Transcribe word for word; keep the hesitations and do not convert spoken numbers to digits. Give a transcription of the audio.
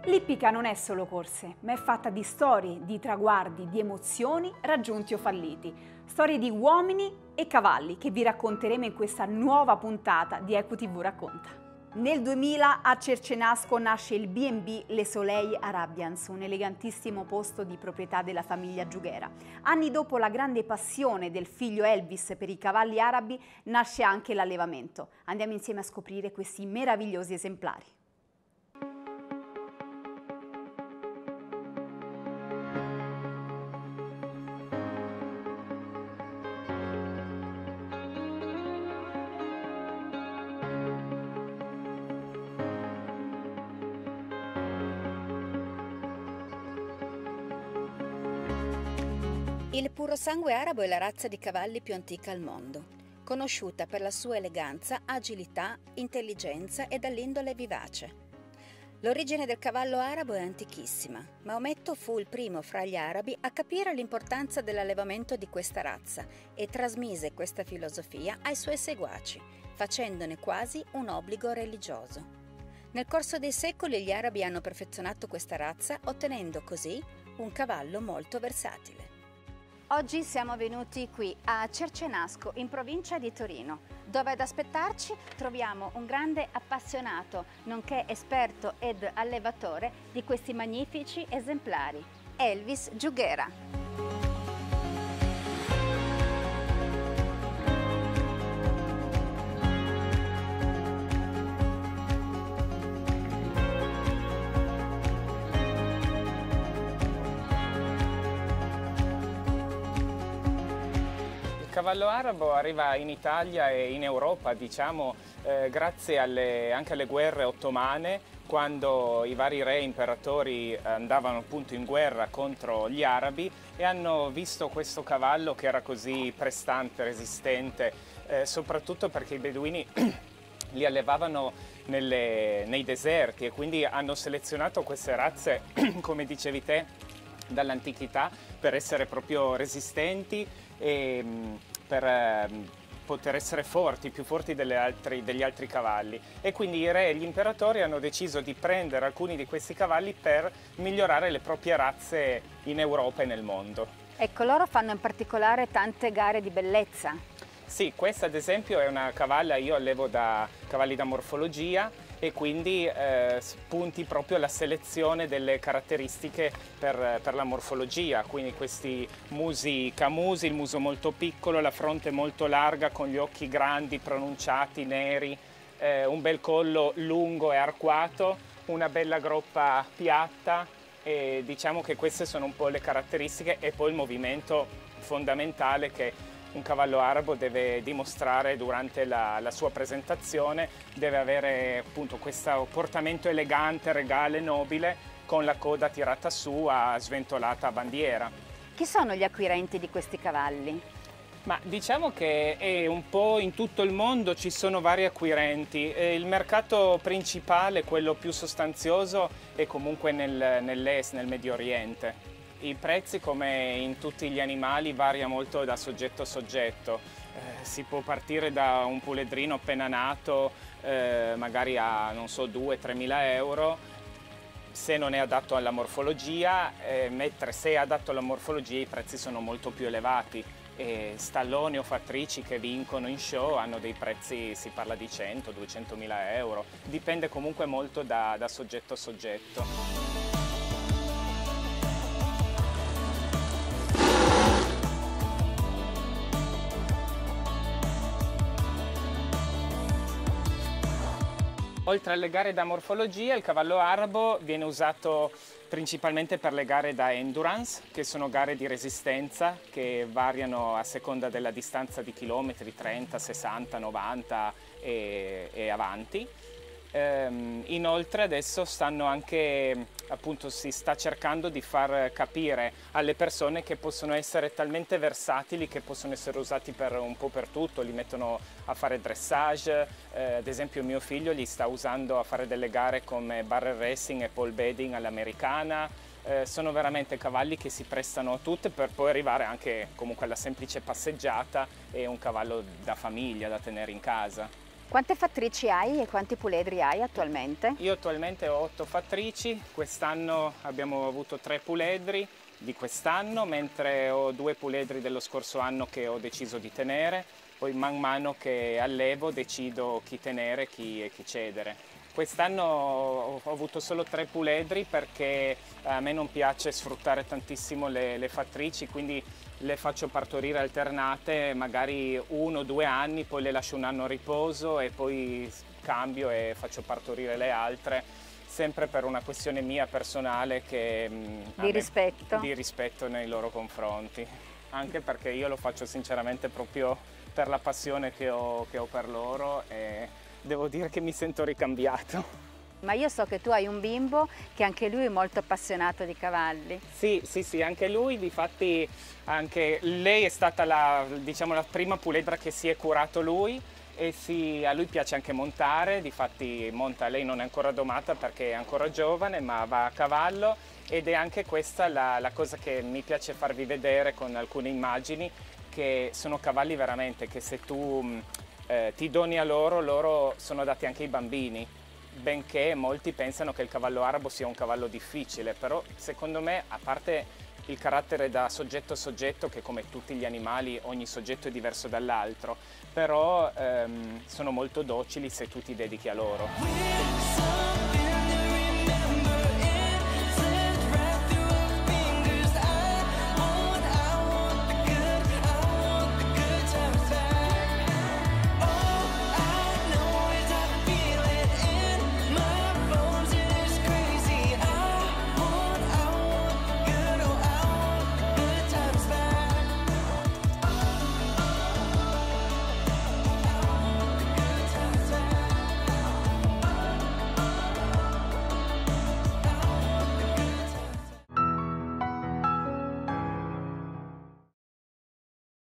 L'ippica non è solo corse, ma è fatta di storie, di traguardi, di emozioni raggiunti o falliti. Storie di uomini e cavalli che vi racconteremo in questa nuova puntata di Equi tivù Racconta. Nel duemila a Cercenasco nasce il B and B Le Soleil Arabians, un elegantissimo posto di proprietà della famiglia Giughera. Anni dopo la grande passione del figlio Elvis per i cavalli arabi, nasce anche l'allevamento. Andiamo insieme a scoprire questi meravigliosi esemplari. Il purosangue arabo è la razza di cavalli più antica al mondo, conosciuta per la sua eleganza, agilità, intelligenza e dall'indole vivace. L'origine del cavallo arabo è antichissima. Maometto fu il primo fra gli arabi a capire l'importanza dell'allevamento di questa razza e trasmise questa filosofia ai suoi seguaci, facendone quasi un obbligo religioso. Nel corso dei secoli gli arabi hanno perfezionato questa razza, ottenendo così un cavallo molto versatile. Oggi siamo venuti qui a Cercenasco, in provincia di Torino, dove ad aspettarci troviamo un grande appassionato, nonché esperto ed allevatore di questi magnifici esemplari, Elvis Giughera. Il cavallo arabo arriva in Italia e in Europa, diciamo, eh, grazie alle, anche alle guerre ottomane, quando i vari re imperatori andavano appunto in guerra contro gli arabi e hanno visto questo cavallo che era così prestante, resistente, eh, soprattutto perché i beduini li allevavano nelle, nei deserti e quindi hanno selezionato queste razze, come dicevi te, dall'antichità per essere proprio resistenti e per eh, poter essere forti, più forti delle altri, degli altri cavalli. E quindi i re e gli imperatori hanno deciso di prendere alcuni di questi cavalli per migliorare le proprie razze in Europa e nel mondo. Ecco, loro fanno in particolare tante gare di bellezza. Sì, questa ad esempio è una cavalla, io allevo da cavalli da morfologia e quindi eh, punti proprio alla selezione delle caratteristiche per, per la morfologia, quindi questi musi camusi, il muso molto piccolo, la fronte molto larga con gli occhi grandi, pronunciati, neri, eh, un bel collo lungo e arcuato, una bella groppa piatta e diciamo che queste sono un po' le caratteristiche e poi il movimento fondamentale che un cavallo arabo deve dimostrare durante la, la sua presentazione, deve avere appunto questo portamento elegante, regale, nobile, con la coda tirata su a sventolata a bandiera. Chi sono gli acquirenti di questi cavalli? Ma diciamo che è un po' in tutto il mondo ci sono vari acquirenti. Il mercato principale, quello più sostanzioso, è comunque nel, nell'est, nel Medio Oriente. I prezzi, come in tutti gli animali, varia molto da soggetto a soggetto. Eh, si può partire da un puledrino appena nato, eh, magari a, non so, due-tre mila euro, se non è adatto alla morfologia, eh, mentre se è adatto alla morfologia i prezzi sono molto più elevati. E stalloni o fattrici che vincono in show hanno dei prezzi, si parla di cento-duecento mila euro. Dipende comunque molto da, da soggetto a soggetto. Oltre alle gare da morfologia, il cavallo arabo viene usato principalmente per le gare da endurance, che sono gare di resistenza che variano a seconda della distanza di chilometri, trenta, sessanta, novanta e, e avanti. Ehm, inoltre adesso stanno anche, appunto, si sta cercando di far capire alle persone che possono essere talmente versatili che possono essere usati per un po' per tutto, li mettono a fare dressage, eh, ad esempio mio figlio li sta usando a fare delle gare come barrel racing e pole bedding all'americana. Eh, sono veramente cavalli che si prestano a tutte per poi arrivare anche comunque alla semplice passeggiata e un cavallo da famiglia da tenere in casa. Quante fattrici hai e quanti puledri hai attualmente? Io attualmente ho otto fattrici, quest'anno abbiamo avuto tre puledri di quest'anno, mentre ho due puledri dello scorso anno che ho deciso di tenere, poi man mano che allevo decido chi tenere chi e chi cedere. Quest'anno ho avuto solo tre puledri perché a me non piace sfruttare tantissimo le, le fattrici, quindi le faccio partorire alternate, magari uno o due anni, poi le lascio un anno a riposo e poi cambio e faccio partorire le altre, sempre per una questione mia personale che, di rispetto. Me, di rispetto nei loro confronti, anche perché io lo faccio sinceramente proprio per la passione che ho, che ho per loro e devo dire che mi sento ricambiato. Ma io so che tu hai un bimbo che anche lui è molto appassionato di cavalli. Sì, sì, sì, anche lui, difatti anche lei è stata la, diciamo, la prima puledra che si è curato lui e sì, a lui piace anche montare, difatti monta, lei non è ancora domata perché è ancora giovane, ma va a cavallo ed è anche questa la, la cosa che mi piace farvi vedere con alcune immagini, che sono cavalli veramente che se tu eh, ti doni a loro, loro sono dati anche ai bambini. Benché molti pensano che il cavallo arabo sia un cavallo difficile, però secondo me, a parte il carattere da soggetto a soggetto, che come tutti gli animali ogni soggetto è diverso dall'altro, però ehm, sono molto docili se tu ti dedichi a loro.